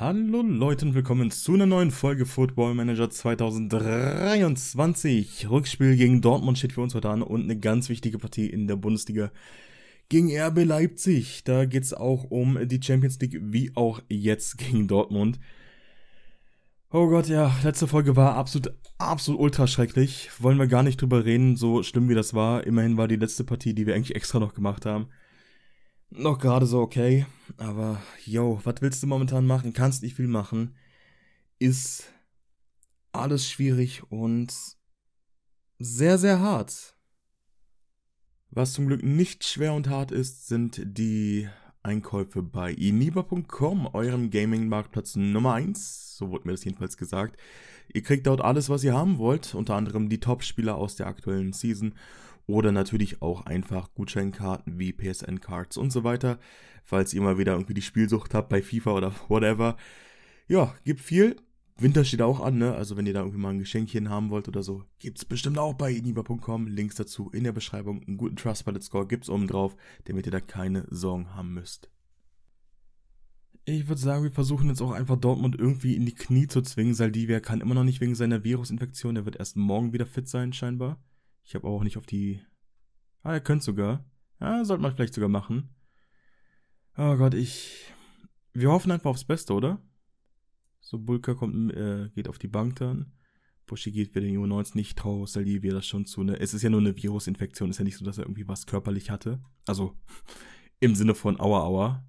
Hallo Leute und willkommen zu einer neuen Folge Football Manager 2023. Rückspiel gegen Dortmund steht für uns heute an und eine ganz wichtige Partie in der Bundesliga gegen RB Leipzig. Da geht es auch um die Champions League, wie auch jetzt gegen Dortmund. Oh Gott, ja, letzte Folge war absolut ultra schrecklich. Wollen wir gar nicht drüber reden, so schlimm wie das war. Immerhin war die letzte Partie, die wir eigentlich extra noch gemacht haben, noch gerade so okay, aber yo, was willst du momentan machen? Kannst nicht viel machen. Ist alles schwierig und sehr, sehr hart. Was zum Glück nicht schwer und hart ist, sind die Einkäufe bei iniba.com, eurem Gaming-Marktplatz Nummer 1. So wurde mir das jedenfalls gesagt. Ihr kriegt dort alles, was ihr haben wollt, unter anderem die Top-Spieler aus der aktuellen Season. Oder natürlich auch einfach Gutscheinkarten wie PSN-Cards und so weiter, falls ihr mal wieder irgendwie die Spielsucht habt bei FIFA oder whatever. Ja, gibt viel. Winter steht auch an, ne? Also wenn ihr da irgendwie mal ein Geschenkchen haben wollt oder so, gibt's bestimmt auch bei iniba.com. Links dazu in der Beschreibung. Einen guten Trustpilot-Score gibt's oben drauf, damit ihr da keine Sorgen haben müsst. Ich würde sagen, wir versuchen jetzt auch einfach Dortmund irgendwie in die Knie zu zwingen. Saldivia kann immer noch nicht wegen seiner Virusinfektion. Der wird erst morgen wieder fit sein, scheinbar. Ich habe auch nicht auf die... er könnte sogar. Ja, sollte man vielleicht sogar machen. Oh Gott, wir hoffen einfach aufs Beste, oder? So, Bulka geht auf die Bank dann. Buschi geht wieder in die U19. Ich traue Saldivia das schon zu, ne? Es ist ja nur eine Virusinfektion. Ist ja nicht so, dass er irgendwie was körperlich hatte. Also, im Sinne von Aua.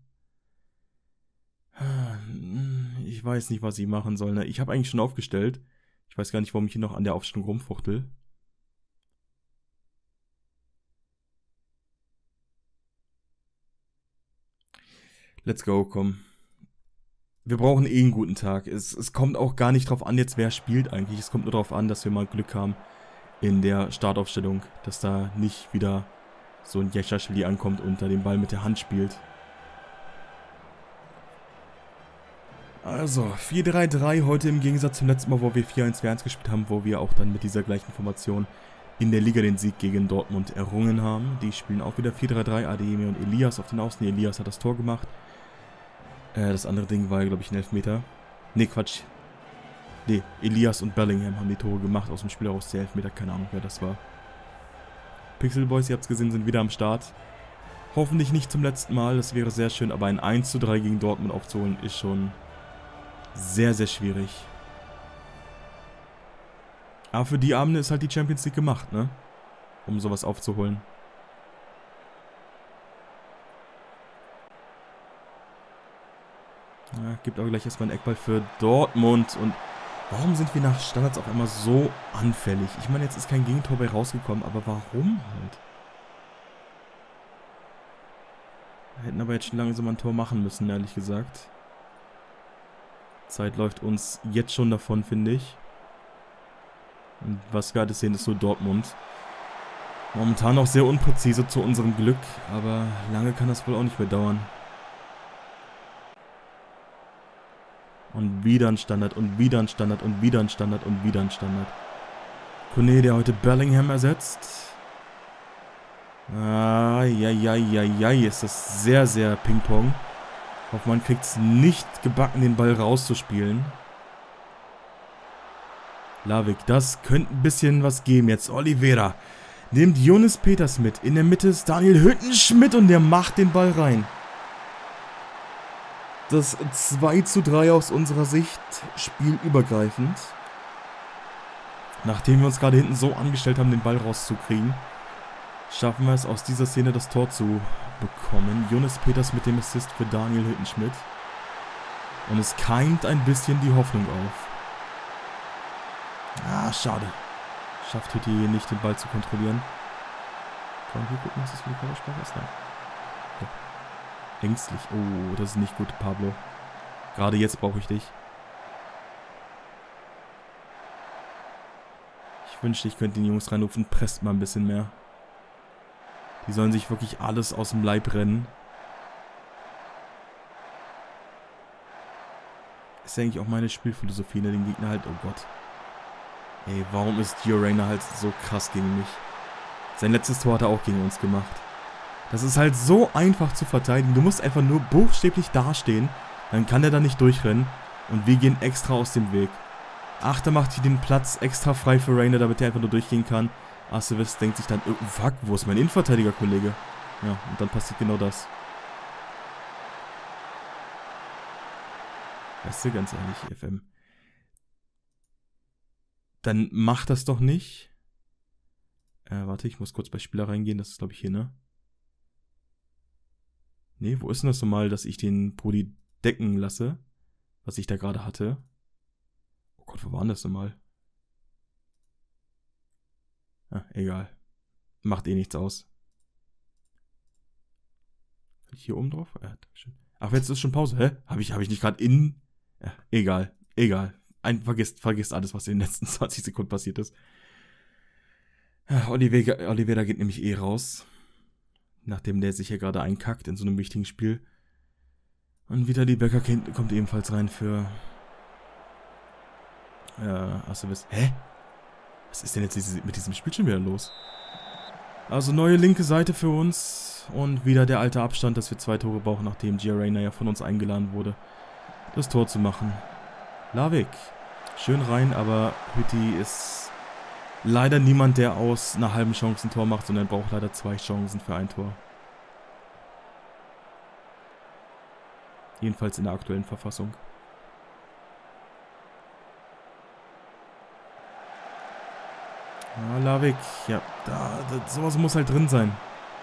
Ich weiß nicht, was ich machen soll, ne? Ich habe eigentlich schon aufgestellt. Ich weiß gar nicht, warum ich hier noch an der Aufstellung rumfuchtel. Let's go, komm. Wir brauchen einen guten Tag. Es kommt auch gar nicht drauf an, jetzt wer spielt eigentlich. Es kommt nur darauf an, dass wir mal Glück haben in der Startaufstellung. Dass da nicht wieder so ein Yeshashvili ankommt und da den Ball mit der Hand spielt. Also, 4-3-3 heute im Gegensatz zum letzten Mal, wo wir 4-1-4-1 gespielt haben, wo wir auch dann mit dieser gleichen Formation in der Liga den Sieg gegen Dortmund errungen haben. Die spielen auch wieder 4-3-3, Adeyemi und Elias auf den Außen. Elias hat das Tor gemacht. Das andere Ding war, glaube ich, ein Elfmeter. Ne, Quatsch. Ne, Elias und Bellingham haben die Tore gemacht aus dem Spiel heraus. Der Elfmeter, keine Ahnung, wer das war. Pixel Boys, ihr habt es gesehen, sind wieder am Start. Hoffentlich nicht zum letzten Mal, das wäre sehr schön, aber ein 1:3 gegen Dortmund aufzuholen ist schon sehr, sehr schwierig. Aber für die Abende ist halt die Champions League gemacht, ne? Um sowas aufzuholen. Ja, gibt aber gleich erstmal einen Eckball für Dortmund. Und warum sind wir nach Standards auf einmal so anfällig? Ich meine, jetzt ist kein Gegentor bei rausgekommen, aber warum halt? Wir hätten aber jetzt schon langsam ein Tor machen müssen, ehrlich gesagt. Zeit läuft uns jetzt schon davon, finde ich. Und was wir gerade sehen, ist so Dortmund. Momentan noch sehr unpräzise zu unserem Glück, aber lange kann das wohl auch nicht mehr dauern. Und wieder ein Standard und wieder ein Standard und wieder ein Standard und wieder ein Standard. Kone, der heute Bellingham ersetzt. Ist das sehr, sehr Ping-Pong. Hoffmann kriegt es nicht gebacken, den Ball rauszuspielen. Lavik, das könnte ein bisschen was geben jetzt. Oliveira nimmt Jonas Peters mit. In der Mitte ist Daniel Hüttenschmidt und der macht den Ball rein. Das 2:3 aus unserer Sicht, spielübergreifend. Nachdem wir uns gerade hinten so angestellt haben, den Ball rauszukriegen, schaffen wir es aus dieser Szene das Tor zu bekommen. Jonas Peters mit dem Assist für Daniel Hüttenschmidt. Und es keimt ein bisschen die Hoffnung auf. Schade. Schafft Hütti hier nicht, den Ball zu kontrollieren. Kann man hier gucken, was das für die Körpersprache ist? Nein. Ja. Ängstlich. Oh, das ist nicht gut, Pablo. Gerade jetzt brauche ich dich. Ich wünschte, ich könnte den Jungs reinrufen. Presst mal ein bisschen mehr. Die sollen sich wirklich alles aus dem Leib rennen. Ist ja eigentlich auch meine Spielphilosophie, ne? Den Gegner halt, oh Gott. Ey, warum ist Gio Reyna halt so krass gegen mich? Sein letztes Tor hat er auch gegen uns gemacht. Das ist halt so einfach zu verteidigen. Du musst einfach nur buchstäblich dastehen. Dann kann er da nicht durchrennen. Und wir gehen extra aus dem Weg. Achter macht hier den Platz extra frei für Reina, damit er einfach nur durchgehen kann. Aceves denkt sich dann, oh, fuck, wo ist mein Innenverteidiger, Kollege? Ja, und dann passiert genau das. Weißt du, ganz ehrlich, FM. Dann mach das doch nicht. Warte, ich muss kurz bei Spieler reingehen. Das ist, glaube ich, hier, ne? Nee, wo ist denn das nochmal, dass ich den Poli decken lasse? Was ich da gerade hatte. Oh Gott, wo war denn das nochmal? Ah, egal. Macht eh nichts aus. Hier oben drauf? Ja, Dankeschön. Ach, jetzt ist schon Pause. Hä? Hab ich nicht gerade in... Ja, egal. Vergisst alles, was in den letzten 20 Sekunden passiert ist. Oliveira geht nämlich eh raus. Nachdem der sich hier gerade einkackt in so einem wichtigen Spiel. Und wieder die Becker kommt ebenfalls rein für... Aceves. Hä? Was ist denn jetzt mit diesem Spiel schon wieder los? Also neue linke Seite für uns. Und wieder der alte Abstand, dass wir 2 Tore brauchen, nachdem Gio Reyna ja von uns eingeladen wurde, das Tor zu machen. Lavik. Schön rein, aber Hütti ist leider niemand, der aus einer halben Chance ein Tor macht, sondern braucht leider 2 Chancen für ein Tor. Jedenfalls in der aktuellen Verfassung. Ja, Lavik. Ja, sowas muss halt drin sein.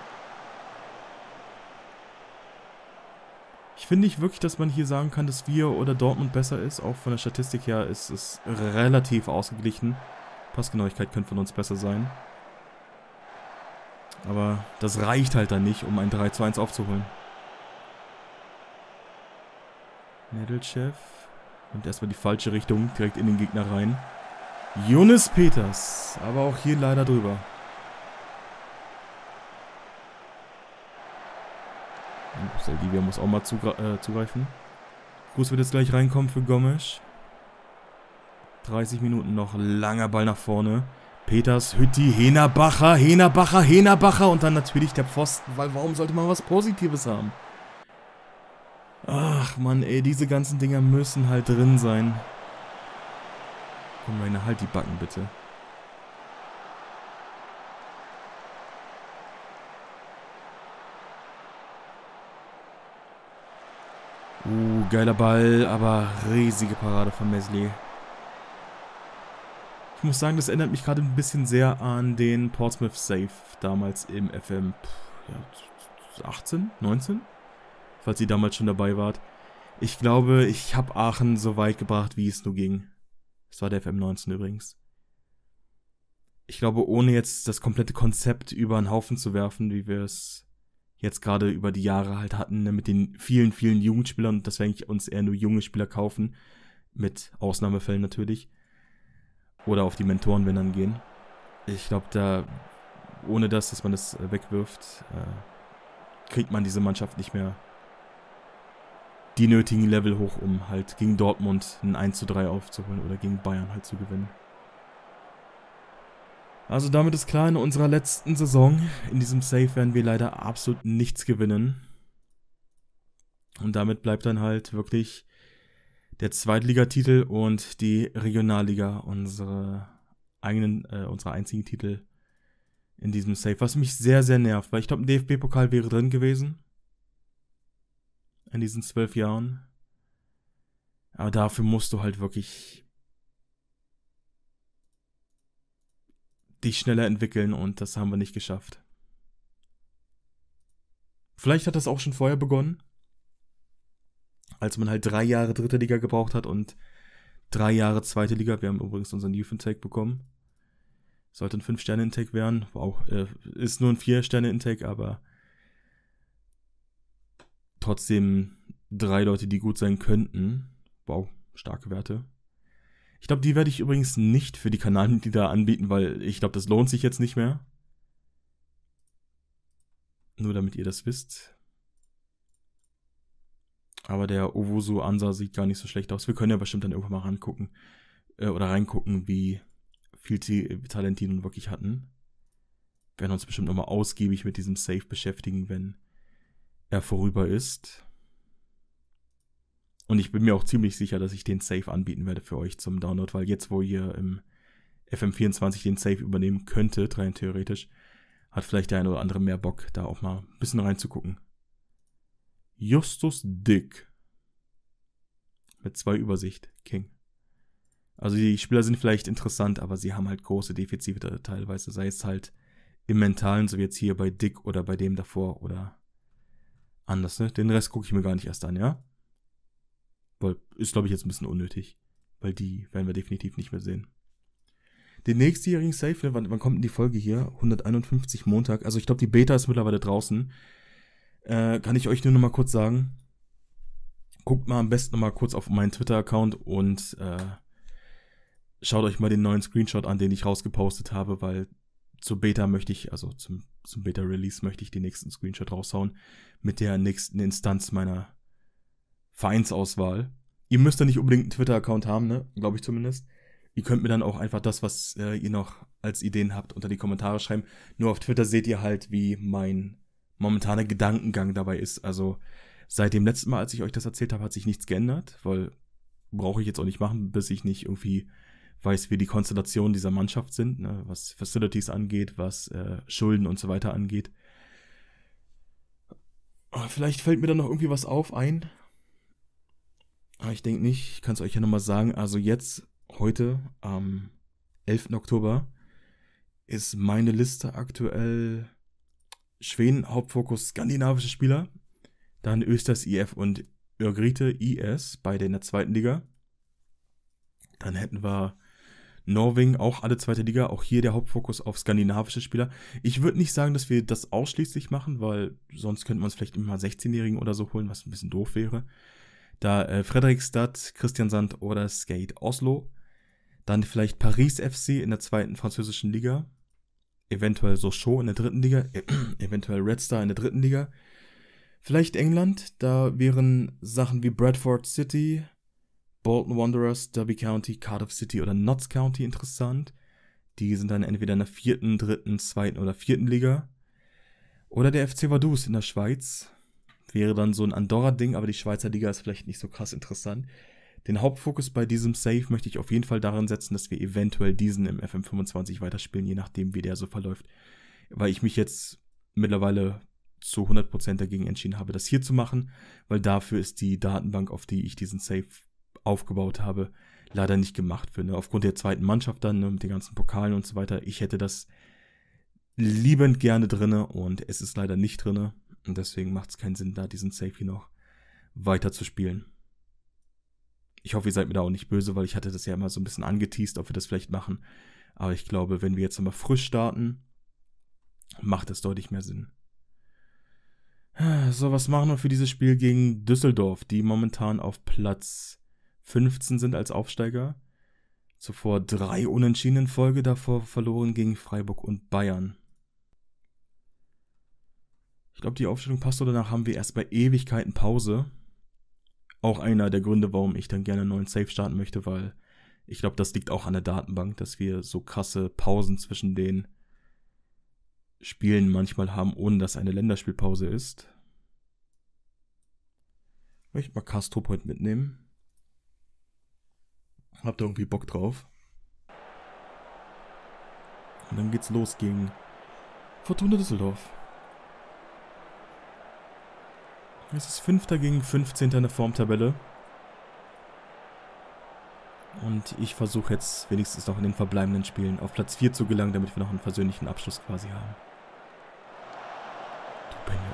Ich finde nicht wirklich, dass man hier sagen kann, dass wir oder Dortmund besser ist. Auch von der Statistik her ist es relativ ausgeglichen. Passgenauigkeit könnte von uns besser sein. Aber das reicht halt dann nicht, um ein 3:1 aufzuholen. Nedelchev. Und erstmal die falsche Richtung, direkt in den Gegner rein. Younes Peters. Aber auch hier leider drüber. Saldivia muss auch mal zugreifen. Gruß wird jetzt gleich reinkommen für Gomes. 30 Minuten noch. Langer Ball nach vorne. Peters, Hütti, Henabacher und dann natürlich der Pfosten, weil warum sollte man was Positives haben? Ach Mann, ey, diese ganzen Dinger müssen halt drin sein. Komm, Rainer, halt die Backen bitte. Geiler Ball, aber riesige Parade von Mesli. Ich muss sagen, das erinnert mich gerade ein bisschen sehr an den Portsmouth Save damals im FM 18, 19? Falls ihr damals schon dabei wart. Ich glaube, ich habe Aachen so weit gebracht, wie es nur ging. Das war der FM 19 übrigens. Ich glaube, ohne jetzt das komplette Konzept über den Haufen zu werfen, wie wir es jetzt gerade über die Jahre halt hatten, ne, mit den vielen, vielen Jugendspielern, dass wir eigentlich uns eher nur junge Spieler kaufen, mit Ausnahmefällen natürlich, oder auf die Mentoren, wenn dann gehen. Ich glaube, da, ohne das, dass man das wegwirft, kriegt man diese Mannschaft nicht mehr die nötigen Level hoch, um halt gegen Dortmund ein 1:3 aufzuholen oder gegen Bayern halt zu gewinnen. Also damit ist klar, in unserer letzten Saison, in diesem Save, werden wir leider absolut nichts gewinnen. Und damit bleibt dann halt wirklich der Zweitligatitel und die Regionalliga unsere einzigen Titel in diesem Save. Was mich sehr, sehr nervt, weil ich glaube, ein DFB-Pokal wäre drin gewesen. In diesen 12 Jahren. Aber dafür musst du halt wirklich dich schneller entwickeln und das haben wir nicht geschafft. Vielleicht hat das auch schon vorher begonnen, als man halt 3 Jahre dritte Liga gebraucht hat und 3 Jahre zweite Liga. Wir haben übrigens unseren Youth Intake bekommen. Sollte ein 5-Sterne-Intake werden. Wow, ist nur ein 4-Sterne-Intake, aber trotzdem 3 Leute, die gut sein könnten. Wow, starke Werte. Ich glaube, die werde ich übrigens nicht für die Kanalmitglieder anbieten, weil ich glaube, das lohnt sich jetzt nicht mehr. Nur damit ihr das wisst. Aber der Owusu Ansa sieht gar nicht so schlecht aus. Wir können ja bestimmt dann irgendwann mal reingucken, wie viel Talent die nun wirklich hatten. Wir werden uns bestimmt nochmal ausgiebig mit diesem Save beschäftigen, wenn er vorüber ist. Und ich bin mir auch ziemlich sicher, dass ich den Safe anbieten werde für euch zum Download, weil jetzt, wo ihr im FM24 den Safe übernehmen könntet, rein theoretisch, hat vielleicht der eine oder andere mehr Bock, da auch mal ein bisschen reinzugucken. Justus Dick. Mit 2 Übersicht. King. Also die Spieler sind vielleicht interessant, aber sie haben halt große Defizite teilweise, sei es halt im Mentalen, so wie jetzt hier bei Dick oder bei dem davor oder anders, ne? Den Rest gucke ich mir gar nicht erst an, ja? Weil ist, glaube ich, jetzt ein bisschen unnötig, weil die werden wir definitiv nicht mehr sehen. Den nächstjährigen Safe, ne? Wann kommt denn die Folge hier? 151 Montag. Also ich glaube, die Beta ist mittlerweile draußen. Kann ich euch nur noch mal kurz sagen. Guckt mal am besten noch mal kurz auf meinen Twitter-Account und schaut euch mal den neuen Screenshot an, den ich rausgepostet habe, weil zur Beta möchte ich, also zum Beta-Release möchte ich den nächsten Screenshot raushauen mit der nächsten Instanz meiner Vereinsauswahl. Ihr müsst da nicht unbedingt einen Twitter-Account haben, ne? Glaube ich zumindest. Ihr könnt mir dann auch einfach das, was ihr noch als Ideen habt, unter die Kommentare schreiben. Nur auf Twitter seht ihr halt, wie mein momentaner Gedankengang dabei ist. Also seit dem letzten Mal, als ich euch das erzählt habe, hat sich nichts geändert, weil brauche ich jetzt auch nicht machen, bis ich nicht irgendwie weiß, wie die Konstellationen dieser Mannschaft sind, ne? Was Facilities angeht, was Schulden und so weiter angeht. Aber vielleicht fällt mir dann noch irgendwie was ein. Aber ich denke nicht, ich kann es euch ja nochmal sagen. Also jetzt, heute, am 11. Oktober, ist meine Liste aktuell Schweden, Hauptfokus skandinavische Spieler, dann Östers IF und Örgryte IS, beide in der 2. Liga. Dann hätten wir Norwegen, auch alle 2. Liga, auch hier der Hauptfokus auf skandinavische Spieler. Ich würde nicht sagen, dass wir das ausschließlich machen, weil sonst könnte man uns vielleicht immer mal 16-Jährigen oder so holen, was ein bisschen doof wäre. Da Fredrikstad, Kristiansand oder Skate Oslo. Dann vielleicht Paris FC in der 2. französischen Liga. Eventuell Sochaux in der 3. Liga. Eventuell Red Star in der 3. Liga. Vielleicht England. Da wären Sachen wie Bradford City, Bolton Wanderers, Derby County, Cardiff City oder Notts County interessant. Die sind dann entweder in der 4., 3., 2. oder 4. Liga. Oder der FC Vaduz in der Schweiz. Wäre dann so ein Andorra-Ding, aber die Schweizer Liga ist vielleicht nicht so krass interessant. Den Hauptfokus bei diesem Save möchte ich auf jeden Fall daran setzen, dass wir eventuell diesen im FM25 weiterspielen, je nachdem, wie der so verläuft. Weil ich mich jetzt mittlerweile zu 100% dagegen entschieden habe, das hier zu machen, weil dafür ist die Datenbank, auf die ich diesen Save aufgebaut habe, leider nicht gemacht für. Ne? Aufgrund der 2. Mannschaft dann, ne, mit den ganzen Pokalen und so weiter. Ich hätte das liebend gerne drinne und es ist leider nicht drinne. Und deswegen macht es keinen Sinn, da diesen Save hier noch weiter zu spielen. Ich hoffe, ihr seid mir da auch nicht böse, weil ich hatte das ja immer so ein bisschen angeteast, ob wir das vielleicht machen. Aber ich glaube, wenn wir jetzt nochmal frisch starten, macht es deutlich mehr Sinn. So, was machen wir für dieses Spiel gegen Düsseldorf, die momentan auf Platz 15 sind als Aufsteiger? Zuvor 3 Unentschieden in Folge, davor verloren gegen Freiburg und Bayern. Ich glaube, die Aufstellung passt, oder danach haben wir erst bei Ewigkeiten Pause. Auch einer der Gründe, warum ich dann gerne einen neuen Save starten möchte, weil ich glaube, das liegt auch an der Datenbank, dass wir so krasse Pausen zwischen den Spielen manchmal haben, ohne dass eine Länderspielpause ist. Ich möchte mal Kastrup heute mitnehmen. Habt ihr irgendwie Bock drauf? Und dann geht's los gegen Fortuna Düsseldorf. Es ist 5. gegen 15. in der Formtabelle. Und ich versuche jetzt wenigstens noch in den verbleibenden Spielen auf Platz 4 zu gelangen, damit wir noch einen persönlichen Abschluss quasi haben. Du Benno,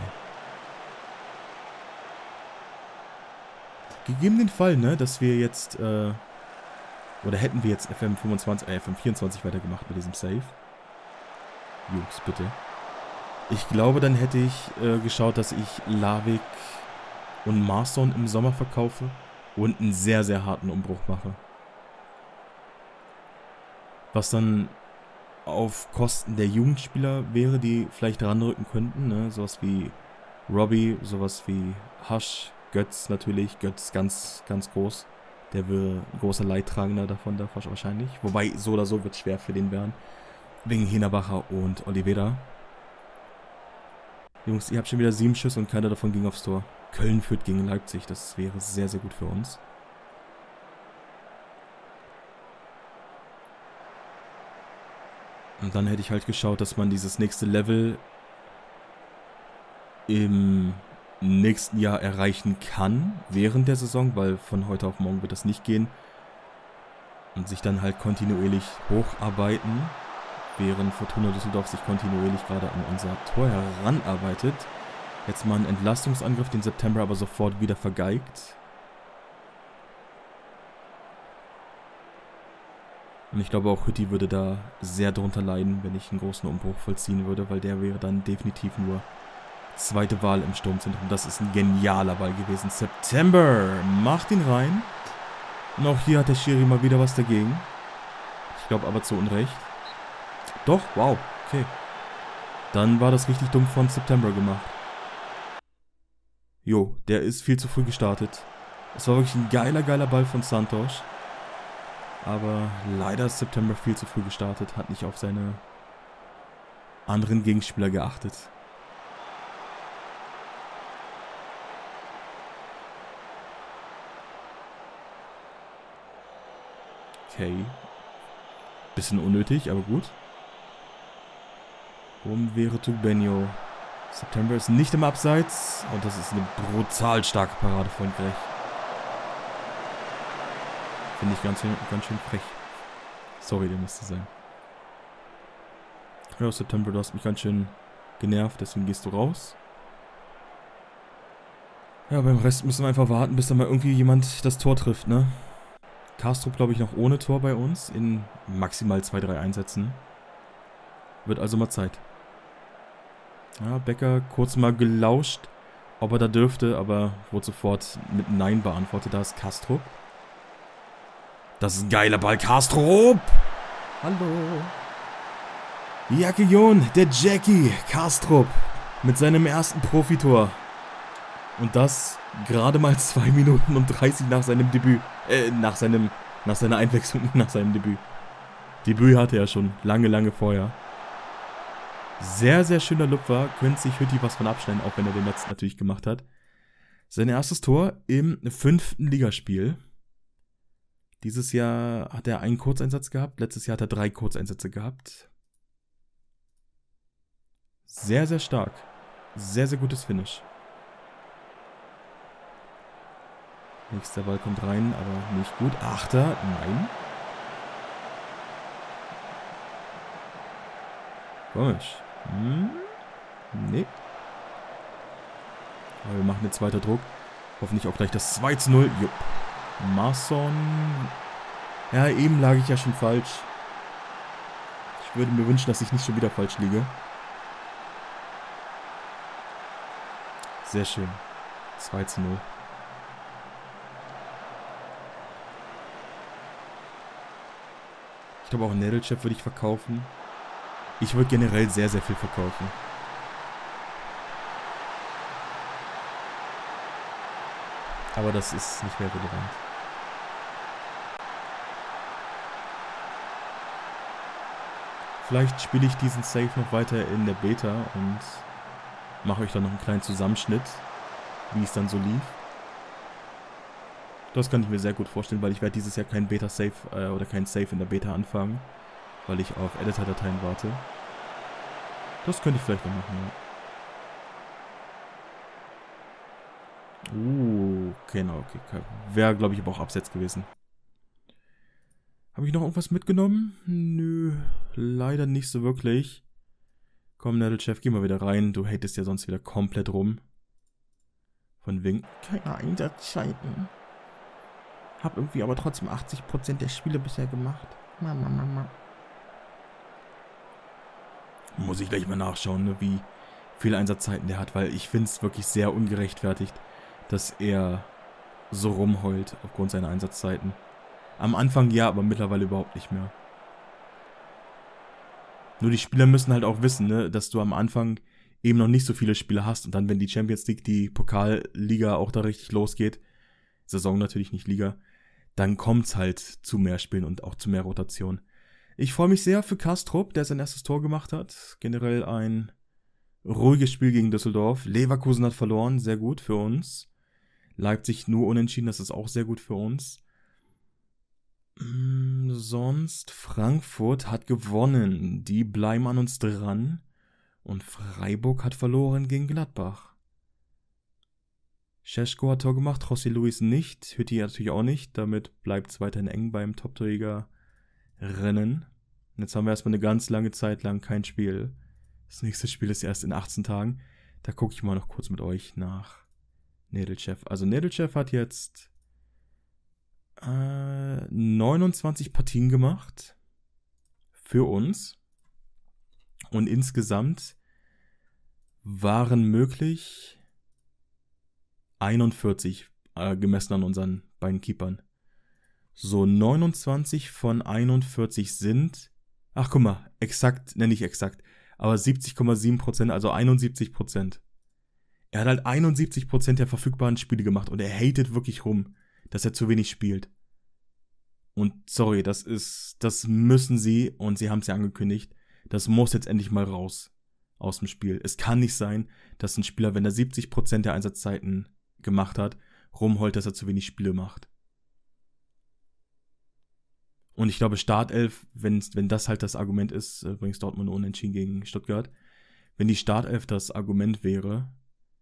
Gegeben den Fall, ne, dass wir jetzt, oder hätten wir jetzt FM24 weitergemacht mit diesem Save. Jungs, bitte. Ich glaube, dann hätte ich geschaut, dass ich Lavik und Marston im Sommer verkaufe und einen sehr, sehr harten Umbruch mache. Was dann auf Kosten der Jugendspieler wäre, die vielleicht ranrücken könnten. Ne? Sowas wie Robbie, sowas wie Hasch, Götz natürlich. Götz ganz, ganz groß. Der wäre ein großer Leidtragender davon wahrscheinlich. Wobei, so oder so wird es schwer für den werden. Wegen Hinabacher und Oliveira. Jungs, ihr habt schon wieder 7 Schüsse und keiner davon ging aufs Tor. Köln führt gegen Leipzig. Das wäre sehr, sehr gut für uns. Und dann hätte ich halt geschaut, dass man dieses nächste Level im nächsten Jahr erreichen kann, während der Saison, weil von heute auf morgen wird das nicht gehen. Und sich dann halt kontinuierlich hocharbeiten, während Fortuna Düsseldorf sich kontinuierlich gerade an unser Tor heranarbeitet. Jetzt mal ein Entlastungsangriff, den September aber sofort wieder vergeigt. Und ich glaube auch Hütti würde da sehr drunter leiden, wenn ich einen großen Umbruch vollziehen würde, weil der wäre dann definitiv nur zweite Wahl im Sturmzentrum. Das ist ein genialer Ball gewesen. September macht ihn rein. Und auch hier hat der Schiri mal wieder was dagegen. Ich glaube aber zu Unrecht. Doch, wow, okay. Dann war das richtig dumm von September gemacht. Jo, der ist viel zu früh gestartet. Es war wirklich ein geiler Ball von Santos. Aber leider ist September viel zu früh gestartet. Hat nicht auf seine anderen Gegenspieler geachtet. Okay. Bisschen unnötig, aber gut. Oben wäre Tugbenio. September ist nicht im Abseits. Und das ist eine brutal starke Parade von Grech. Finde ich ganz schön frech. Sorry, der musste sein. Ja, September, du hast mich ganz schön genervt, deswegen gehst du raus. Ja, beim Rest müssen wir einfach warten, bis da mal irgendwie jemand das Tor trifft, ne? Kastrup, glaube ich, noch ohne Tor bei uns. In maximal 2-3 Einsätzen. Wird also mal Zeit. Ja, Becker kurz mal gelauscht, ob er da dürfte, aber wurde sofort mit Nein beantwortet. Da ist Kastrup. Das ist ein geiler Ball. Kastrup! Hallo! Jacke Jon, der Jackie Kastrup mit seinem ersten Profitor. Und das gerade mal 2 Minuten und 30 nach seinem Debüt. Nach seiner Einwechslung, nach seinem Debüt. Debüt hatte er schon lange vorher. Sehr, sehr schöner Lupfer. Könnte sich Hütti was von abschneiden, auch wenn er den letzten natürlich gemacht hat. Sein erstes Tor im 5. Ligaspiel. Dieses Jahr hat er einen Kurzeinsatz gehabt. Letztes Jahr hat er 3 Kurzeinsätze gehabt. Sehr, sehr stark. Sehr, sehr gutes Finish. Nächster Ball kommt rein, aber nicht gut. Achter, nein. Komisch. Nee. Aber wir machen jetzt weiter Druck. Hoffentlich auch gleich das 2:0. Jupp. Masson. Ja, eben lag ich ja schon falsch. Ich würde mir wünschen, dass ich nicht schon wieder falsch liege. Sehr schön. 2:0. Ich glaube auch Nedelchef würde ich verkaufen. Ich würde generell sehr, sehr viel verkaufen. Aber das ist nicht mehr relevant. Vielleicht spiele ich diesen Save noch weiter in der Beta und mache euch dann noch einen kleinen Zusammenschnitt, wie es dann so lief. Das kann ich mir sehr gut vorstellen, weil ich werde dieses Jahr keinen Beta-Save oder keinen Save in der Beta anfangen, weil ich auf Editor-Dateien warte. Das könnte ich vielleicht noch machen, ja. Genau, okay. Wäre, glaube ich, aber auch abseits gewesen. Habe ich noch irgendwas mitgenommen? Nö, leider nicht so wirklich. Komm, Nedelchef, geh mal wieder rein. Du hatest ja sonst wieder komplett rum. Von wegen keine Einsatzzeiten. Hab irgendwie aber trotzdem 80% der Spiele bisher gemacht. Mama. Muss ich gleich mal nachschauen, ne, wie viele Einsatzzeiten der hat, weil ich finde es wirklich sehr ungerechtfertigt, dass er so rumheult aufgrund seiner Einsatzzeiten. Am Anfang ja, aber mittlerweile überhaupt nicht mehr. Nur die Spieler müssen halt auch wissen, ne, dass du am Anfang eben noch nicht so viele Spiele hast und dann, wenn die Champions League, die Pokalliga auch da richtig losgeht, Saison natürlich nicht Liga, dann kommt es halt zu mehr Spielen und auch zu mehr Rotation. Ich freue mich sehr für Kastrup, der sein erstes Tor gemacht hat. Generell ein Ruhiges Spiel gegen Düsseldorf. Leverkusen hat verloren, sehr gut für uns. Leipzig nur unentschieden, das ist auch sehr gut für uns. Sonst, Frankfurt hat gewonnen. Die bleiben an uns dran. Und Freiburg hat verloren gegen Gladbach. Šeško hat Tor gemacht, José Luis nicht. Hütti natürlich auch nicht. Damit bleibt es weiterhin eng beim Top-Torjäger-Rennen. Jetzt haben wir erstmal eine ganz lange Zeit lang kein Spiel. Das nächste Spiel ist erst in 18 Tagen. Da gucke ich mal noch kurz mit euch nach Nedelchef. Also Nedelchef hat jetzt 29 Partien gemacht für uns. Und insgesamt waren möglich 41 gemessen an unseren beiden Keepern. So 29 von 41 sind, ach guck mal, exakt, nenne ich exakt, aber 70,7%, also 71%. Er hat halt 71% der verfügbaren Spiele gemacht und er hatet wirklich rum, dass er zu wenig spielt. Und sorry, das müssen sie, und sie haben es ja angekündigt, das muss jetzt endlich mal raus aus dem Spiel. Es kann nicht sein, dass ein Spieler, wenn er 70% der Einsatzzeiten gemacht hat, rumheult, dass er zu wenig Spiele macht. Und ich glaube, Startelf, wenn das halt das Argument ist, übrigens Dortmund unentschieden gegen Stuttgart, wenn die Startelf das Argument wäre,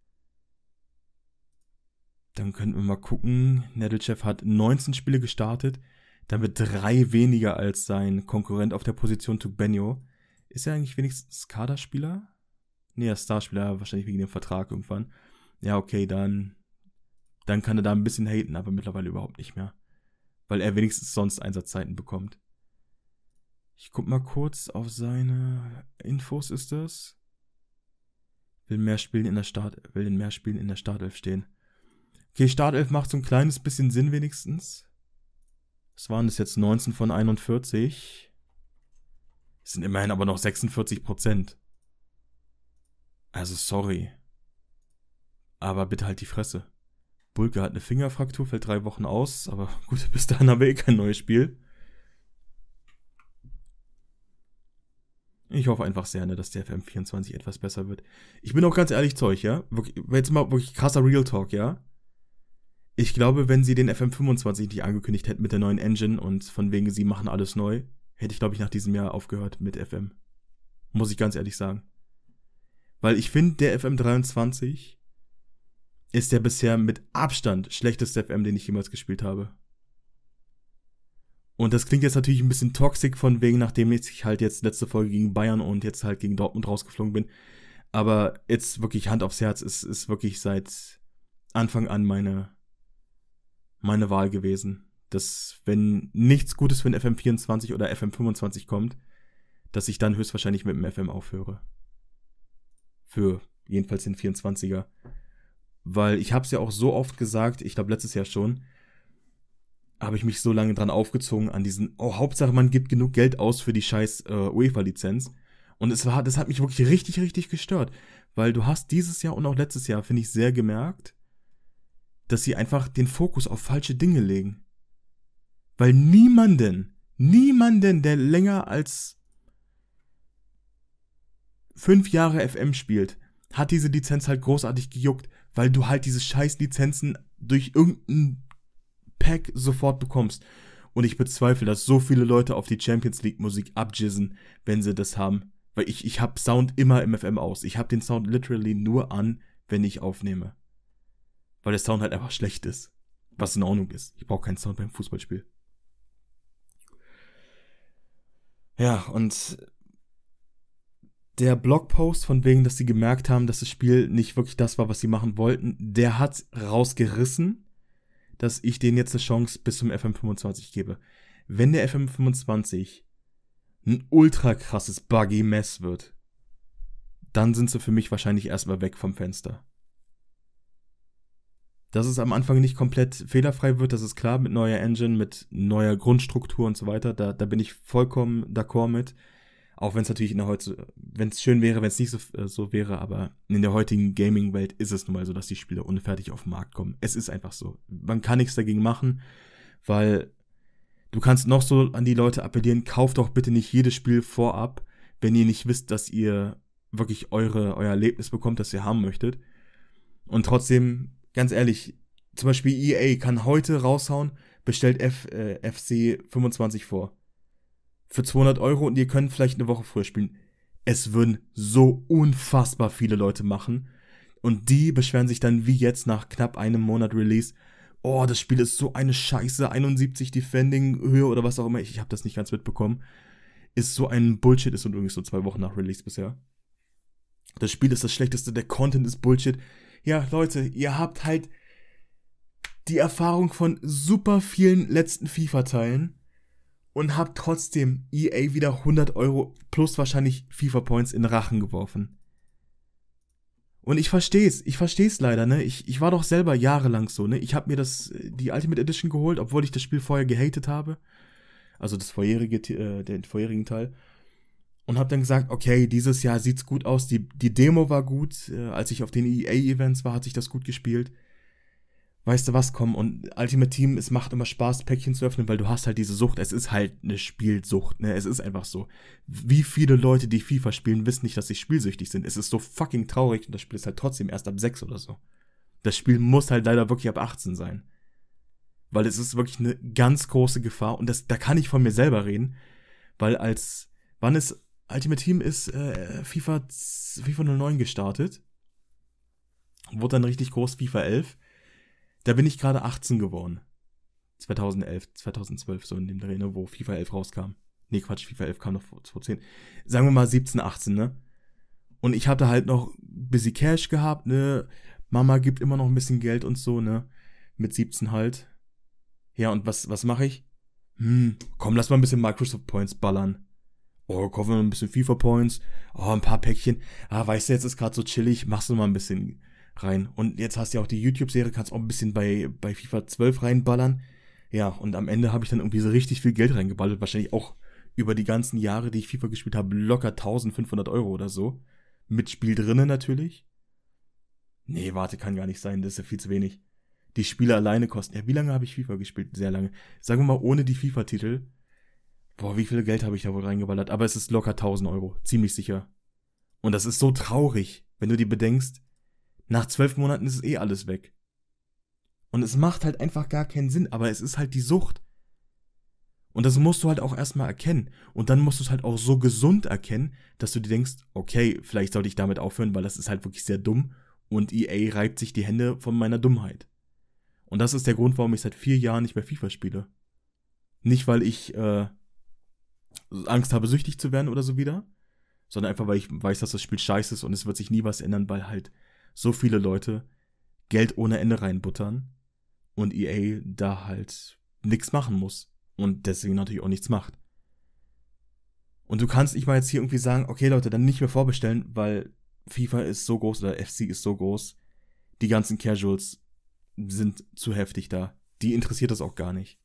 dann könnten wir mal gucken. Nedelchef hat 19 Spiele gestartet, damit 3 weniger als sein Konkurrent auf der Position Tugbenio. Ist er eigentlich wenigstens Kaderspieler? Nee, er ist Starspieler, wahrscheinlich wegen dem Vertrag irgendwann. Ja, okay, dann kann er da ein bisschen haten, aber mittlerweile überhaupt nicht mehr. Weil er wenigstens sonst Einsatzzeiten bekommt. Ich guck mal kurz auf seine Infos, ist das? Will in mehr Spielen in der Startelf stehen. Okay, Startelf macht so ein kleines bisschen Sinn wenigstens. Was waren das jetzt? 19 von 41. Das sind immerhin aber noch 46%. Also sorry. Aber bitte halt die Fresse. Bulke hat eine Fingerfraktur, fällt 3 Wochen aus, aber gut, bis dahin haben wir kein neues Spiel. Ich hoffe einfach sehr, dass der FM24 etwas besser wird. Ich bin auch ganz ehrlich zu euch, ja? Jetzt mal wirklich krasser Real Talk, ja? Ich glaube, wenn sie den FM25 nicht angekündigt hätten mit der neuen Engine und von wegen sie machen alles neu, hätte ich, glaube ich, nach diesem Jahr aufgehört mit FM. Muss ich ganz ehrlich sagen. Weil ich finde, der FM23 ist der bisher mit Abstand schlechteste FM, den ich jemals gespielt habe. Und das klingt jetzt natürlich ein bisschen toxisch von wegen, nachdem ich halt jetzt letzte Folge gegen Bayern und jetzt halt gegen Dortmund rausgeflogen bin. Aber jetzt wirklich Hand aufs Herz, ist wirklich seit Anfang an meine Wahl gewesen. Dass, wenn nichts Gutes für den FM24 oder FM25 kommt, dass ich dann höchstwahrscheinlich mit dem FM aufhöre. Für jedenfalls den 24er. Weil ich habe es ja auch so oft gesagt, ich glaube letztes Jahr schon, habe ich mich so lange dran aufgezogen an diesen, Hauptsache man gibt genug Geld aus für die scheiß UEFA-Lizenz. Und das hat mich wirklich richtig, richtig gestört. Weil du hast dieses Jahr und auch letztes Jahr, finde ich, sehr gemerkt, dass sie einfach den Fokus auf falsche Dinge legen. Weil niemanden, der länger als 5 Jahre FM spielt, hat diese Lizenz halt großartig gejuckt, weil du halt diese scheiß Lizenzen durch irgendein Pack sofort bekommst. Und ich bezweifle, dass so viele Leute auf die Champions League Musik abjizzen, wenn sie das haben. Weil ich habe Sound immer im FM aus. Ich habe den Sound literally nur an, wenn ich aufnehme. Weil der Sound halt einfach schlecht ist. Was in Ordnung ist. Ich brauche keinen Sound beim Fußballspiel. Ja, und der Blogpost von wegen, dass sie gemerkt haben, dass das Spiel nicht wirklich das war, was sie machen wollten, der hat rausgerissen, dass ich denen jetzt eine Chance bis zum FM25 gebe. Wenn der FM25 ein ultra krasses Buggy-Mess wird, dann sind sie für mich wahrscheinlich erstmal weg vom Fenster. Dass es am Anfang nicht komplett fehlerfrei wird, das ist klar, mit neuer Engine, mit neuer Grundstruktur und so weiter, da bin ich vollkommen d'accord mit. Auch wenn es natürlich wenn es schön wäre, wenn es nicht so wäre, aber in der heutigen Gaming-Welt ist es nun mal so, dass die Spiele unfertig auf den Markt kommen. Es ist einfach so. Man kann nichts dagegen machen, weil du kannst noch so an die Leute appellieren, kauft doch bitte nicht jedes Spiel vorab, wenn ihr nicht wisst, dass ihr wirklich euer Erlebnis bekommt, das ihr haben möchtet. Und trotzdem, ganz ehrlich, zum Beispiel EA kann heute raushauen, bestellt FC 25 vor. Für 200 € und ihr könnt vielleicht eine Woche früher spielen. Es würden so unfassbar viele Leute machen. Und die beschweren sich dann wie jetzt nach knapp einem Monat Release. Oh, das Spiel ist so eine Scheiße, 71 Defending Höhe oder was auch immer. Ich habe das nicht ganz mitbekommen. Ist so ein Bullshit, ist und irgendwie so 2 Wochen nach Release bisher. Das Spiel ist das Schlechteste, der Content ist Bullshit. Ja, Leute, ihr habt halt die Erfahrung von super vielen letzten FIFA-Teilen und habt trotzdem EA wieder 100 € plus wahrscheinlich FIFA-Points in den Rachen geworfen. Und ich versteh's leider, ne? Ich war doch selber jahrelang so, ne? Ich habe mir die Ultimate Edition geholt, obwohl ich das Spiel vorher gehatet habe. Also den vorherigen Teil. Und hab dann gesagt, okay, dieses Jahr sieht's gut aus. Die Demo war gut. Als ich auf den EA-Events war, hat sich das gut gespielt. Weißt du was, komm, und Ultimate Team, es macht immer Spaß, Päckchen zu öffnen, weil du hast halt diese Sucht. Es ist halt eine Spielsucht, ne? Es ist einfach so. Wie viele Leute, die FIFA spielen, wissen nicht, dass sie spielsüchtig sind. Es ist so fucking traurig und das Spiel ist halt trotzdem erst ab 6 oder so. Das Spiel muss halt leider wirklich ab 18 sein. Weil es ist wirklich eine ganz große Gefahr und da kann ich von mir selber reden, weil Ultimate Team ist FIFA 09 gestartet, wurde dann richtig groß FIFA 11. Da bin ich gerade 18 geworden. 2011, 2012, so in dem Dreh, ne, wo FIFA 11 rauskam. Nee, Quatsch, FIFA 11 kam noch vor 2010. Sagen wir mal 17, 18, ne? Und ich hatte halt noch ein bisschen Cash gehabt, ne? Mama gibt immer noch ein bisschen Geld und so, ne? Mit 17 halt. Ja, und was mache ich? Komm, lass mal ein bisschen Microsoft Points ballern. Oh, kaufen wir ein bisschen FIFA Points. Oh, ein paar Päckchen. Weißt du, jetzt ist gerade so chillig, machst du mal ein bisschen rein. Und jetzt hast du ja auch die YouTube-Serie, kannst auch ein bisschen bei FIFA 12 reinballern. Ja, und am Ende habe ich dann irgendwie so richtig viel Geld reingeballert. Wahrscheinlich auch über die ganzen Jahre, die ich FIFA gespielt habe, locker 1500 € oder so. Mit Spiel drinnen natürlich. Nee, warte, kann gar nicht sein, das ist ja viel zu wenig. Die Spiele alleine kosten. Ja, wie lange habe ich FIFA gespielt? Sehr lange. Sagen wir mal, ohne die FIFA-Titel. Boah, wie viel Geld habe ich da wohl reingeballert? Aber es ist locker 1000 €. Ziemlich sicher. Und das ist so traurig, wenn du dir bedenkst, nach 12 Monaten ist alles weg. Und es macht halt einfach gar keinen Sinn, aber es ist halt die Sucht. Und das musst du halt auch erstmal erkennen. Und dann musst du es halt auch so gesund erkennen, dass du dir denkst, okay, vielleicht sollte ich damit aufhören, weil das ist halt wirklich sehr dumm. Und EA reibt sich die Hände von meiner Dummheit. Und das ist der Grund, warum ich seit 4 Jahren nicht mehr FIFA spiele. Nicht, weil ich Angst habe, süchtig zu werden oder so wieder, sondern einfach, weil ich weiß, dass das Spiel scheiße ist und es wird sich nie was ändern, weil halt so viele Leute Geld ohne Ende reinbuttern und EA da halt nichts machen muss und deswegen natürlich auch nichts macht. Und du kannst nicht mal jetzt hier irgendwie sagen, okay Leute, dann nicht mehr vorbestellen, weil FIFA ist so groß oder FC ist so groß, die ganzen Casuals sind zu heftig da. Die interessiert das auch gar nicht.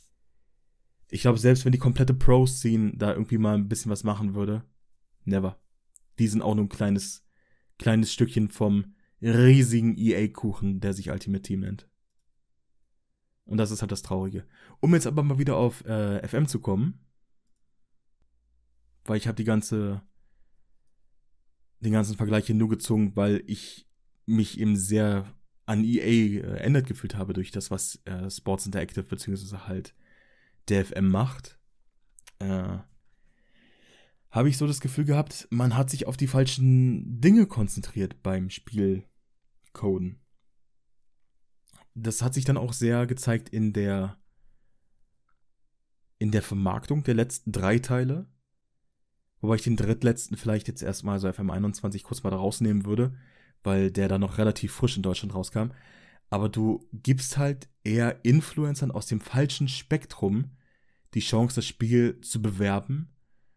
Ich glaube, selbst wenn die komplette Pro-Scene da irgendwie mal ein bisschen was machen würde, never. Die sind auch nur ein kleines Stückchen vom riesigen EA-Kuchen, der sich Ultimate Team nennt. Und das ist halt das Traurige. Um jetzt aber mal wieder auf FM zu kommen, weil ich habe den ganzen Vergleich hier nur gezogen, weil ich mich eben sehr an EA erinnert gefühlt habe durch das, was Sports Interactive beziehungsweise halt der FM macht, habe ich so das Gefühl gehabt, man hat sich auf die falschen Dinge konzentriert beim Spielcoden. Das hat sich dann auch sehr gezeigt in der Vermarktung der letzten 3 Teile, wobei ich den drittletzten vielleicht jetzt erstmal so FM 21 kurz mal da rausnehmen würde, weil der dann noch relativ frisch in Deutschland rauskam. Aber du gibst halt eher Influencern aus dem falschen Spektrum die Chance, das Spiel zu bewerben.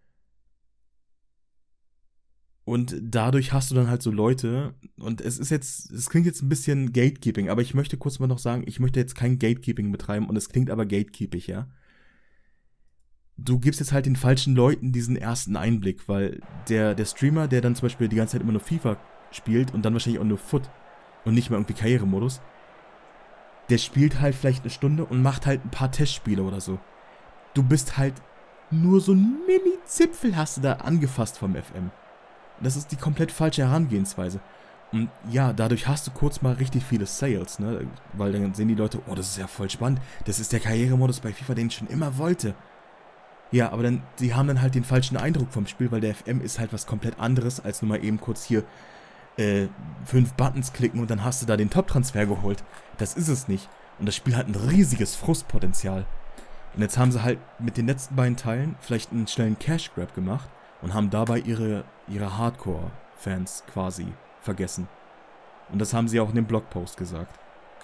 Und dadurch hast du dann halt so Leute, und es klingt jetzt ein bisschen Gatekeeping, aber ich möchte kurz mal noch sagen, ich möchte jetzt kein Gatekeeping betreiben und es klingt aber gatekeepig, ja. Du gibst jetzt halt den falschen Leuten diesen ersten Einblick, weil der Streamer, der dann zum Beispiel die ganze Zeit immer nur FIFA spielt und dann wahrscheinlich auch nur Foot und nicht mehr irgendwie Karrieremodus, der spielt halt vielleicht eine Stunde und macht halt ein paar Testspiele oder so. Du bist halt nur so ein Mini-Zipfel hast du da angefasst vom FM. Das ist die komplett falsche Herangehensweise. Und ja, dadurch hast du kurz mal richtig viele Sales, ne? Weil dann sehen die Leute, oh, das ist ja voll spannend. Das ist der Karrieremodus bei FIFA, den ich schon immer wollte. Ja, aber die haben dann halt den falschen Eindruck vom Spiel, weil der FM ist halt was komplett anderes, als nur mal eben kurz hier 5 Buttons klicken und dann hast du da den Top-Transfer geholt. Das ist es nicht. Und das Spiel hat ein riesiges Frustpotenzial. Und jetzt haben sie halt mit den letzten beiden Teilen vielleicht einen schnellen Cash-Grab gemacht und haben dabei ihre Hardcore-Fans quasi vergessen. Und das haben sie auch in dem Blogpost gesagt.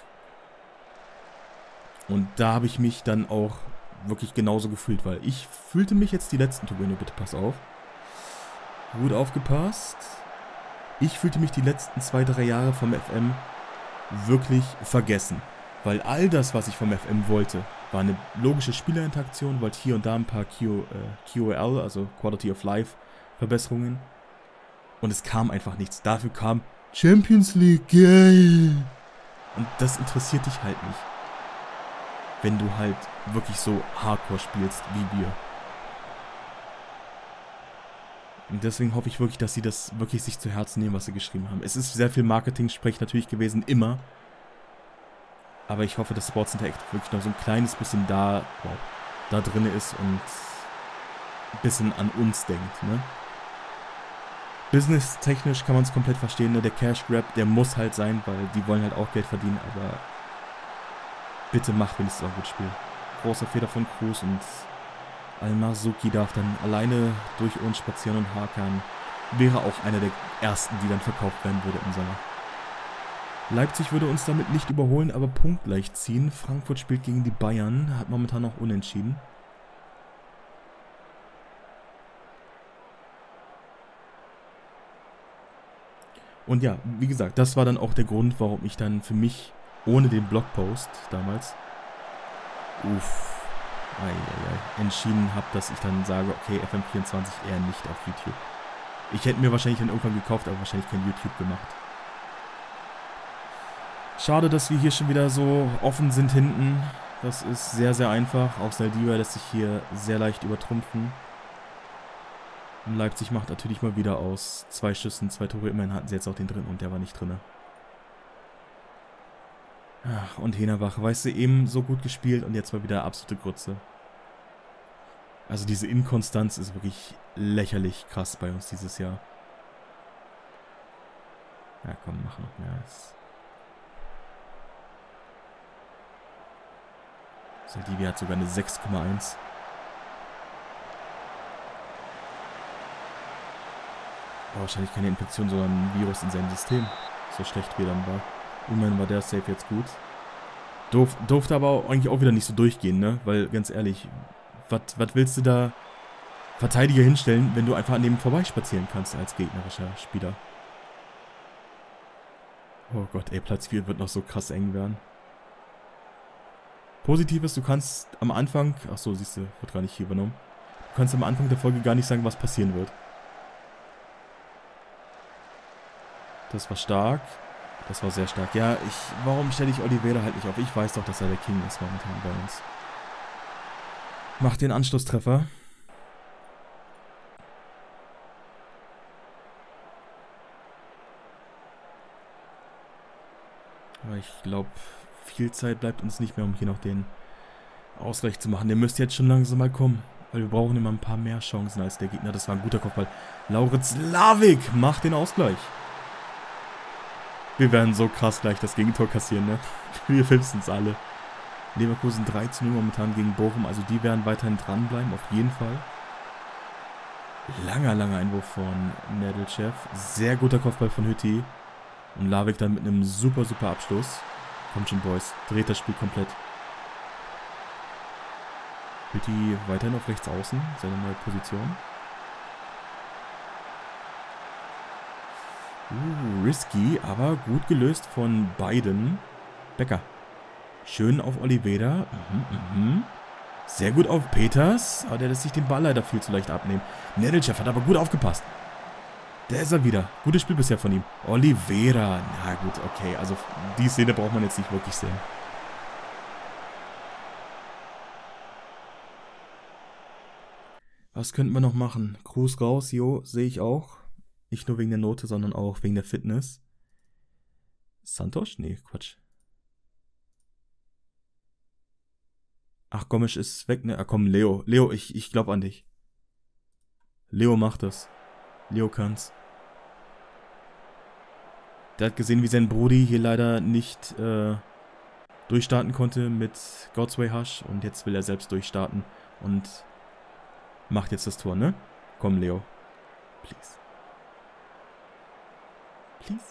Und da habe ich mich dann auch wirklich genauso gefühlt, weil ich fühlte mich jetzt die letzten Turbine, bitte pass auf. Gut aufgepasst. Ich fühlte mich die letzten 2-3 Jahre vom FM wirklich vergessen. Weil all das, was ich vom FM wollte, war eine logische Spielerinteraktion, wollte hier und da ein paar QOL, also Quality of Life Verbesserungen. Und es kam einfach nichts. Dafür kam Champions League, geil! Und das interessiert dich halt nicht. Wenn du halt wirklich so Hardcore spielst wie wir. Und deswegen hoffe ich wirklich, dass sie das wirklich sich zu Herzen nehmen, was sie geschrieben haben. Es ist sehr viel Marketing-Sprech natürlich gewesen, immer. Aber ich hoffe, dass Sports Interactive wirklich noch so ein kleines bisschen da drin ist und ein bisschen an uns denkt, ne? Business-technisch kann man es komplett verstehen, ne? Der Cash-Grab, der muss halt sein, weil die wollen halt auch Geld verdienen, aber bitte macht wenigstens auch ein gutes Spiel. Großer Fehler von Cruz und Al-Marzuki darf dann alleine durch uns spazieren und hakern. Wäre auch einer der ersten, die dann verkauft werden würde im Sommer. Leipzig würde uns damit nicht überholen, aber punktgleich ziehen. Frankfurt spielt gegen die Bayern, hat momentan noch unentschieden. Und ja, wie gesagt, das war dann auch der Grund, warum ich dann für mich ohne den Blogpost damals entschieden habe, dass ich dann sage, okay, FM24 eher nicht auf YouTube. Ich hätte mir wahrscheinlich dann irgendwann gekauft, aber wahrscheinlich kein YouTube gemacht. Schade, dass wir hier schon wieder so offen sind hinten. Das ist sehr, sehr einfach. Auch Saldivia lässt sich hier sehr leicht übertrumpfen. Und Leipzig macht natürlich mal wieder aus 2 Schüssen, 2 Tore. Immerhin hatten sie jetzt auch den dritten und der war nicht drin. Ach, und Hennerbach, weißt du, eben so gut gespielt und jetzt mal wieder absolute Grütze. Also diese Inkonstanz ist wirklich lächerlich krass bei uns dieses Jahr. Ja komm, mach noch mehr. Saldivia hat sogar eine 6,1. Wahrscheinlich keine Infektion, sondern ein Virus in seinem System. So schlecht wie er dann war. Immerhin war der Safe jetzt gut. Durfte aber eigentlich auch wieder nicht so durchgehen, ne? Weil, ganz ehrlich, was willst du da Verteidiger hinstellen, wenn du einfach an dem vorbeispazieren kannst als gegnerischer Spieler? Oh Gott, ey, Platz 4 wird noch so krass eng werden. Positiv ist, du kannst am Anfang... Achso, siehst du, wird gar nicht hier übernommen. Du kannst am Anfang der Folge gar nicht sagen, was passieren wird. Das war stark. Das war sehr stark. Ja, warum stelle ich Oliveira halt nicht auf? Ich weiß doch, dass er der King ist momentan bei uns. Macht den Anschlusstreffer. Aber ich glaube, viel Zeit bleibt uns nicht mehr, um hier noch den Ausgleich zu machen. Der müsste jetzt schon langsam mal kommen. Weil wir brauchen immer ein paar mehr Chancen als der Gegner. Das war ein guter Kopfball. Lauritz Lavik macht den Ausgleich. Wir werden so krass gleich das Gegentor kassieren, ne? Wir wissen es alle. Leverkusen 3:0 momentan gegen Bochum. Also die werden weiterhin dranbleiben, auf jeden Fall. Langer Einwurf von Nedelchev. Sehr guter Kopfball von Hütti. Und Lavik dann mit einem super Abschluss. Kommt schon, Boys. Dreht das Spiel komplett. Hütti weiterhin auf rechts außen. Seine neue Position. Risky, aber gut gelöst von beiden. Becker. Schön auf Oliveira. Sehr gut auf Peters. Aber der lässt sich den Ball leider viel zu leicht abnehmen. Nedelchev hat aber gut aufgepasst. Der ist er wieder. Gutes Spiel bisher von ihm. Oliveira. Na gut, okay. Also die Szene braucht man jetzt nicht wirklich sehen. Was könnten wir noch machen? Cruz raus, jo, sehe ich auch. Nicht nur wegen der Note, sondern auch wegen der Fitness. Santos? Nee, Quatsch. Ach, Gomes ist weg, ne? Ah, komm, Leo. Leo, ich glaub an dich. Leo macht das. Leo kann's. Der hat gesehen, wie sein Brudi hier leider nicht durchstarten konnte mit Godsway Hush. Und jetzt will er selbst durchstarten. Und macht jetzt das Tor, ne? Komm, Leo. Please. Please.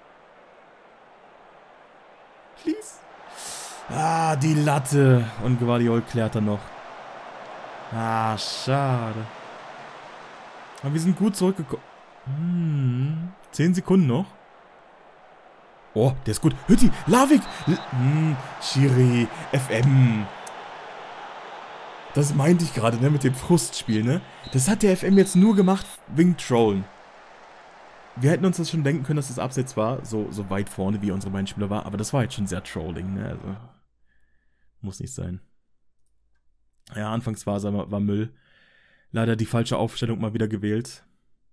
Please. Ah, die Latte. Und Guardiol klärt dann noch. Ah, schade. Aber wir sind gut zurückgekommen. 10 Sekunden noch. Oh, der ist gut. Hütti, Lavik. Schiri, FM. Das meinte ich gerade, ne, mit dem Frustspiel, ne? Das hat der FM jetzt nur gemacht wegen Trollen. Wir hätten uns das schon denken können, dass das Abseits war, so weit vorne wie unsere beiden Spieler war, aber das war jetzt schon sehr Trolling, ne? Also, muss nicht sein. Ja, anfangs war Müll. Leider die falsche Aufstellung mal wieder gewählt.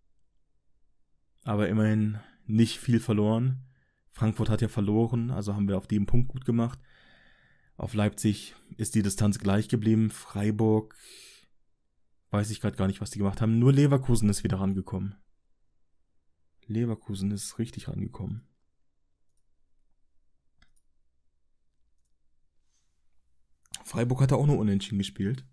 Aber immerhin nicht viel verloren. Frankfurt hat ja verloren, also haben wir auf dem Punkt gut gemacht. Auf Leipzig ist die Distanz gleich geblieben. Freiburg, weiß ich gerade gar nicht, was die gemacht haben. Nur Leverkusen ist wieder rangekommen. Leverkusen ist richtig rangekommen. Freiburg hat auch nur unentschieden gespielt.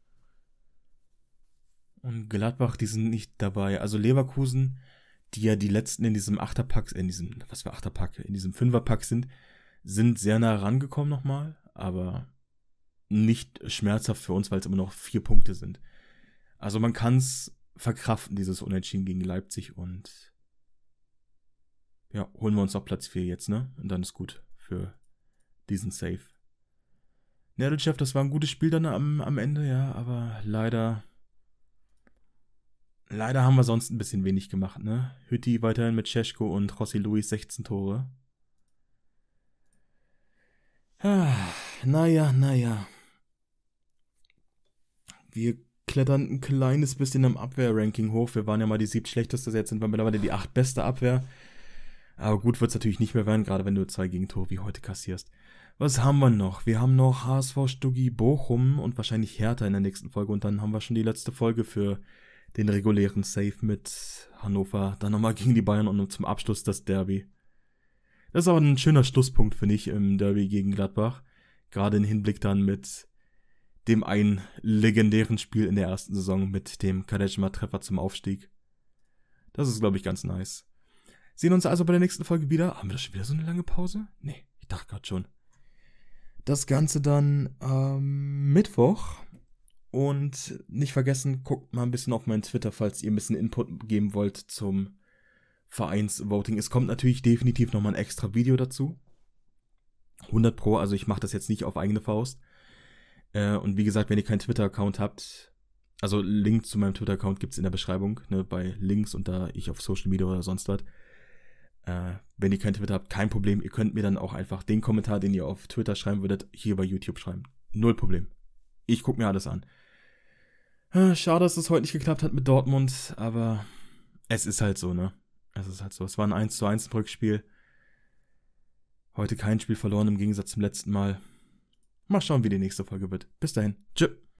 Und Gladbach, die sind nicht dabei. Also Leverkusen, die ja die letzten in diesem Achterpack, in diesem Fünferpack sind sehr nah rangekommen nochmal, aber nicht schmerzhaft für uns, weil es immer noch 4 Punkte sind. Also man kann es verkraften, dieses Unentschieden gegen Leipzig, und ja, holen wir uns auf Platz 4 jetzt, ne? Und dann ist gut für diesen Save. Nedelchef, das war ein gutes Spiel dann am Ende, ja, aber leider haben wir sonst ein bisschen wenig gemacht, ne? Hütti weiterhin mit Cesko und Rossi Luis 16 Tore. Naja. Wir klettern ein kleines bisschen am Abwehr-Ranking hoch. Wir waren ja mal die 7. schlechteste, jetzt sind wir mittlerweile die 8. beste Abwehr. Aber gut wird es natürlich nicht mehr werden, gerade wenn du 2 Gegentore wie heute kassierst. Was haben wir noch? Wir haben noch HSV, Stuggi, Bochum und wahrscheinlich Hertha in der nächsten Folge. Und dann haben wir schon die letzte Folge für den regulären Save mit Hannover. Dann nochmal gegen die Bayern und zum Abschluss das Derby. Das ist aber ein schöner Schlusspunkt, finde ich, im Derby gegen Gladbach. Gerade im Hinblick dann mit dem einen legendären Spiel in der ersten Saison mit dem Kadejma-Treffer zum Aufstieg. Das ist, glaube ich, ganz nice. Sehen uns also bei der nächsten Folge wieder. Haben wir da schon wieder so eine lange Pause? Nee, ich dachte gerade schon. Das Ganze dann Mittwoch. Und nicht vergessen, guckt mal ein bisschen auf meinen Twitter, falls ihr ein bisschen Input geben wollt zum Vereinsvoting. Es kommt natürlich definitiv nochmal ein extra Video dazu. 100 Pro, also ich mache das jetzt nicht auf eigene Faust. Und wie gesagt, wenn ihr keinen Twitter-Account habt, also Link zu meinem Twitter-Account gibt es in der Beschreibung, ne, bei Links und da ich auf Social Media oder sonst was. Wenn ihr kein Twitter habt, kein Problem. Ihr könnt mir dann auch einfach den Kommentar, den ihr auf Twitter schreiben würdet, hier bei YouTube schreiben. 0 Problem. Ich gucke mir alles an. Schade, dass es heute nicht geklappt hat mit Dortmund, aber es ist halt so, ne? Es ist halt so. Es war ein 1:1 Rückspiel. Heute kein Spiel verloren im Gegensatz zum letzten Mal. Mal schauen, wie die nächste Folge wird. Bis dahin. Tschüss.